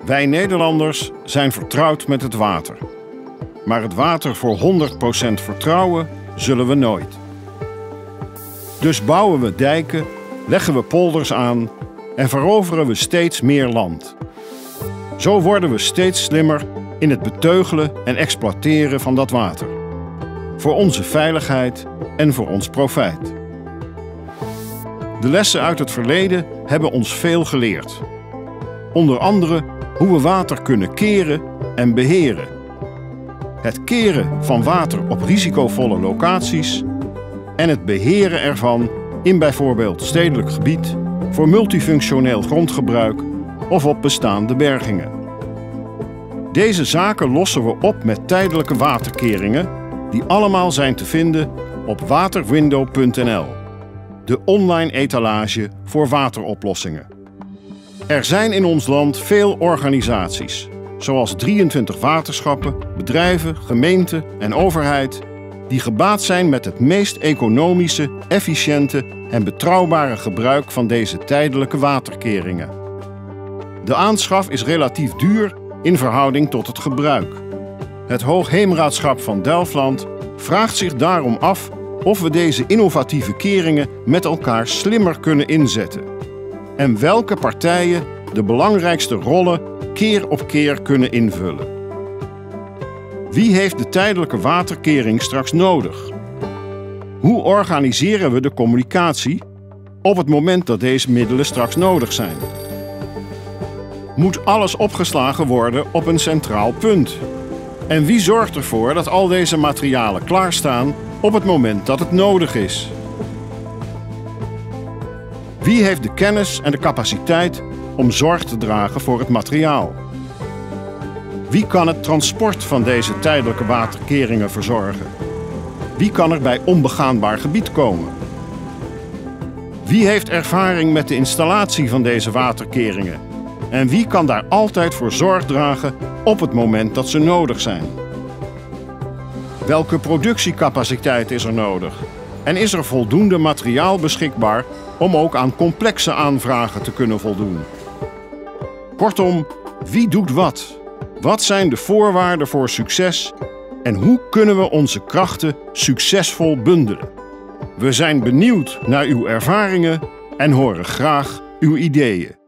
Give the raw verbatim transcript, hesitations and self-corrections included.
Wij Nederlanders zijn vertrouwd met het water. Maar het water voor honderd procent vertrouwen zullen we nooit. Dus bouwen we dijken, leggen we polders aan en veroveren we steeds meer land. Zo worden we steeds slimmer in het beteugelen en exploiteren van dat water. Voor onze veiligheid en voor ons profijt. De lessen uit het verleden hebben ons veel geleerd. Onder andere hoe we water kunnen keren en beheren. Het keren van water op risicovolle locaties en het beheren ervan in bijvoorbeeld stedelijk gebied voor multifunctioneel grondgebruik of op bestaande bergingen. Deze zaken lossen we op met tijdelijke waterkeringen die allemaal zijn te vinden op waterwindow punt n l, de online etalage voor wateroplossingen. Er zijn in ons land veel organisaties, zoals drieëntwintig waterschappen, bedrijven, gemeenten en overheid, die gebaat zijn met het meest economische, efficiënte en betrouwbare gebruik van deze tijdelijke waterkeringen. De aanschaf is relatief duur in verhouding tot het gebruik. Het Hoogheemraadschap van Delfland vraagt zich daarom af of we deze innovatieve keringen met elkaar slimmer kunnen inzetten. En welke partijen de belangrijkste rollen keer op keer kunnen invullen. Wie heeft de tijdelijke waterkering straks nodig? Hoe organiseren we de communicatie op het moment dat deze middelen straks nodig zijn? Moet alles opgeslagen worden op een centraal punt? En wie zorgt ervoor dat al deze materialen klaarstaan op het moment dat het nodig is? Wie heeft de kennis en de capaciteit om zorg te dragen voor het materiaal? Wie kan het transport van deze tijdelijke waterkeringen verzorgen? Wie kan er bij onbegaanbaar gebied komen? Wie heeft ervaring met de installatie van deze waterkeringen? En wie kan daar altijd voor zorg dragen op het moment dat ze nodig zijn? Welke productiecapaciteit is er nodig? En is er voldoende materiaal beschikbaar om ook aan complexe aanvragen te kunnen voldoen? Kortom, wie doet wat? Wat zijn de voorwaarden voor succes? En hoe kunnen we onze krachten succesvol bundelen? We zijn benieuwd naar uw ervaringen en horen graag uw ideeën.